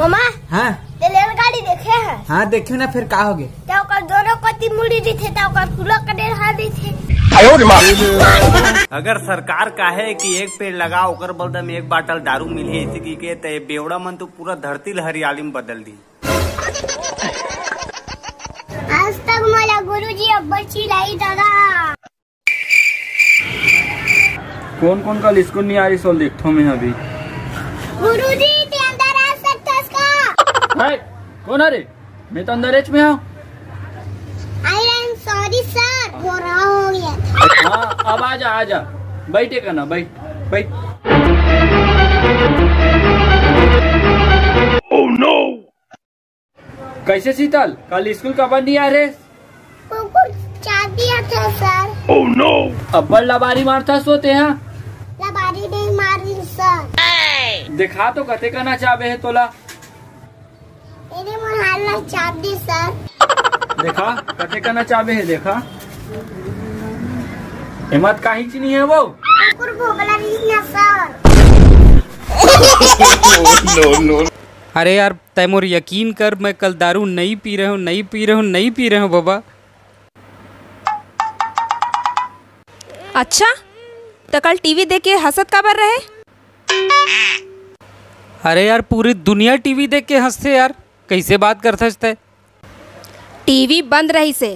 मामा हाँ रेलगाड़ी देखे है? हाँ देखियो ना, फिर का हो गए? दोनों कति मुड़ी दी थे खुला कडेर हाथ दी थे। अगर सरकार काहे कि एक पेड़ लगाओ ओकर बदले में एक बाटल दारू मिली ऐसे की के ते बेवड़ा मन तो पूरा धरती हरियाली में बदल दी। आज तक मला गुरुजी अब्बा चिल्लाई दादा। कौन कौन कल स्कूल नहीं आ रही सोल देखो मैं अभी। गुरुजी ते अंदर आ सकता इसका? हाय कौन है रे? मैं तो अंदर एच में हूँ। आई एम सॉरी सर, हो रहा हो गया। हाँ अब आजा बैठे का ना, बैठ। Oh no. कैसे शीतल, कल स्कूल कब नहीं आ रहे? चाबी था सर। Oh no. अब्बल लबारी मारता सोते हैं? लबारी नहीं मारी सर। दिखा तो कते का ना चाबे है तोला। मेरे मोहल्ला चाबी सर। देखा कते का ना चाबे है, देखा हिम्मत काहे चीनी है वो? भोगला नहीं सर। नो। अरे यार तैमूर यकीन कर, मैं कल दारू नहीं पी रहा हूँ बाबा। अच्छा तो कल टीवी देख के हंसत काबर रहे? अरे यार पूरी दुनिया टीवी देख के हंसते यार, कैसे बात करता है? टीवी बंद रही से।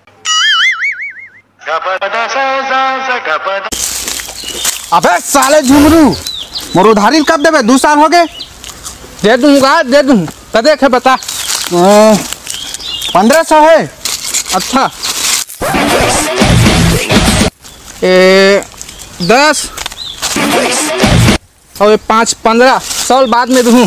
अबे साले झुमरू, मोर उधारी कब देवे? 2 साल हो गए। दे दूँ कदे है बता। 1500 है। अच्छा 10 और 5 15 साल बाद में दूँ।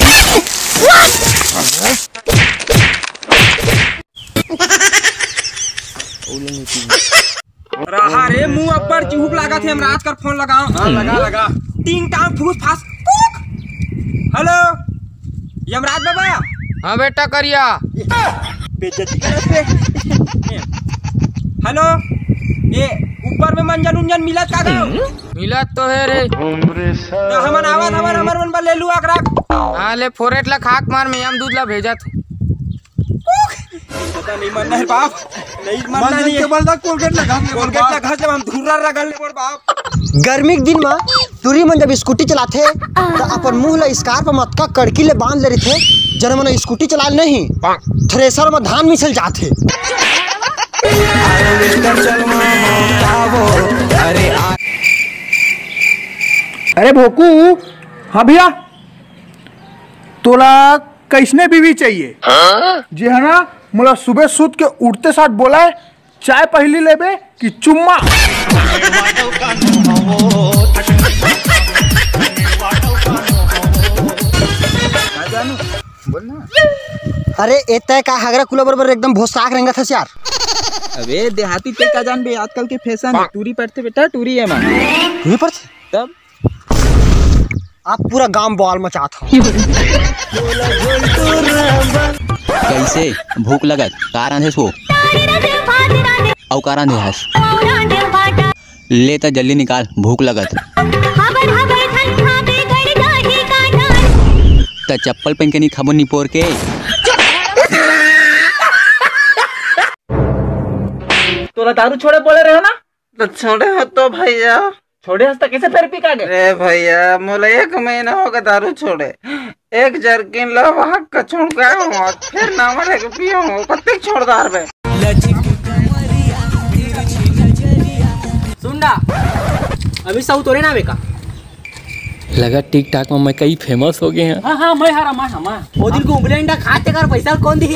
रहा रे मुंह अब्बर चिहुक लगा थे। हम रात कर फोन लगाओ। हाँ, लगा टिंग टांग फूस फास। हेलो यमराज बाबा। हाँ बेटा करिया। बेइज्जती करत थे। हेलो ये ऊपर में मंजन उंजन मिलत का गयो? मिला तो है रे। तो हमन आवाज हमर मन पर ले लू आकरा। हाँ ले फोरेट ला खाक मार में हम दूध ला भेजा था। पता नहीं मरना है बाप, नहीं मरना नहीं है। कोलगेट लगा जब हम धुर्रा रगल ले बाप। गर्मी के दिन में टूरी मन जब स्कूटी चलाते तो अपन मुंह ला स्कार्फ मटका कड़की ले बांध ले रहे थे। जन मन स्कूटी चला नहीं थ्रेसर में धान मिसल जाते। अरे भोकू, हाँ भैया तोला कैसने बीवी चाहिए? जी है ना, मुला सुबह सूत के उठते साथ बोला है चाय पहली लेबे कि चुम्मा। अरे एतय का हगरा कुला बरबर एकदम भोसाक रहेंगा था यार। अबे देहाती ते का जान बे, आजकल के फैशन है। टूरी पड़ते बेटा, टूरी है मां। टूरी पड़ते तब आप पूरा गांव बवाल मचात हो। कैसे भूख लगत कारण है सो औ कारण है हस ले तो जल्दी निकाल, भूख लगत। तो चप्पल पहन के नहीं खबर नहीं पोर के। तोला दारू छोड़े बोले रहे ना? तो छोड़े हो तो भैया। छोड़े हंसता कैसे फिर पी का गए? अरे भैया मोला 1 महीना होगा दारू छोड़े। 1 जर्किन ला वहाँ का छोड़ गया हूँ, फिर ना मरे के पियो हूँ। कत्ते छोड़दार बे। सुन ना अभी सब तोरे ना बेका लगा टिक टाक में मैं कई फेमस हो गए हैं। हाँ मैं हरा मैं वो दिन को उंगली अंडा खाते कर पैसा कौन दी?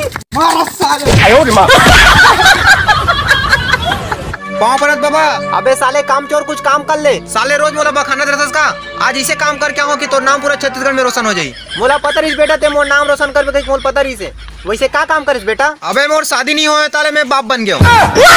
पाँव परत बाबा। अबे साले काम चोर कुछ काम कर ले। साले रोज मोला बखाना दरसस का। आज इसे काम करके आऊँ कि तो नाम पूरा छत्तीसगढ़ में रोशन हो जाये। मोला पता रही बेटा ते मोर नाम रोशन कर मोल पता रही से। वैसे का काम करिस बेटा? अबे मोर शादी नहीं हुए ताले मैं बाप बन गया।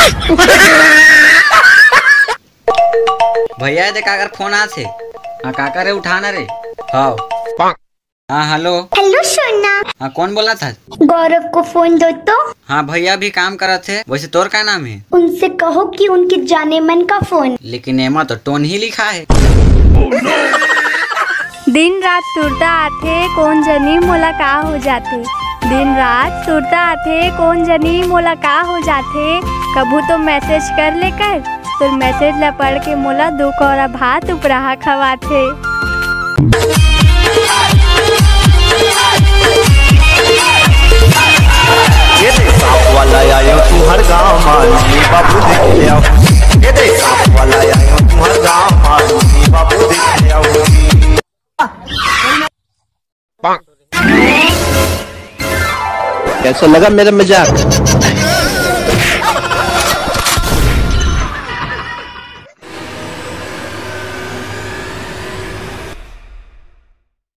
भैया दे काकर फोन आ थे। हाँ काकर रे उठाना रे। हाँ हाँ हेलो सोना। हाँ कौन बोला था? गौरव को फोन दो तो। हाँ भैया भी काम कर रहे थे। वैसे तोर का नाम है? उनसे कहो कि उनके जाने मन का फोन। लेकिन एमा तो टोन ही लिखा है। दिन रात तुरता आथे कौन जनी मोला का हो जाथे। दिन रात तुरता आथे कौन जनी मोला का हो जाथे। कभू तो मैसेज कर ले कर, तो मैसेज ला पढ़ के मोला दुख और भात उपराहा खवाथे। ये देख सांप वाला आयो तू हर गाँव मालूमी बाबू देख ले आओ। ये देख सांप वाला आयो तू हर गाँव मालूमी बाबू देख ले आओ। कैसा लगा मेरा मजाक?